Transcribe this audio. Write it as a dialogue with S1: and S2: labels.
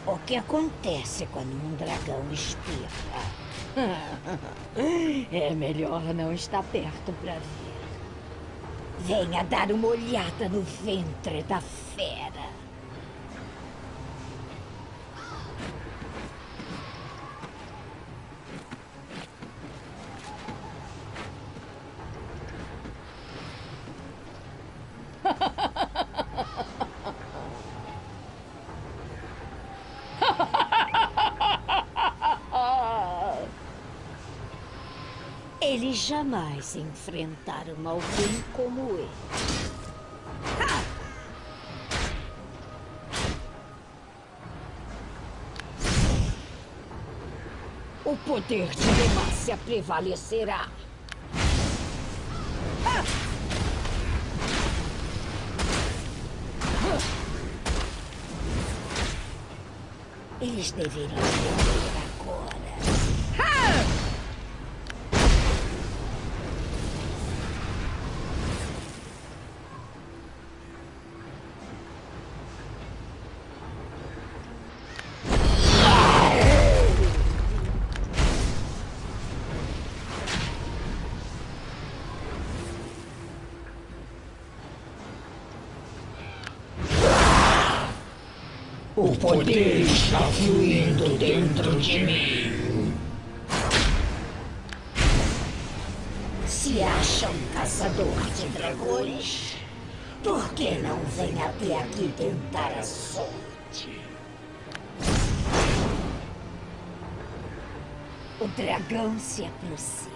S1: O que acontece quando um dragão espirra? É melhor não estar perto para ver. Venha dar uma olhada no ventre da fera. Eles jamais enfrentaram alguém como ele. O poder de Demacia prevalecerá. Eles deveriam morrer agora.
S2: O poder está fluindo dentro de mim.
S1: Se acha um caçador de dragões, por que não vem até aqui tentar a sorte? O dragão se aproxima.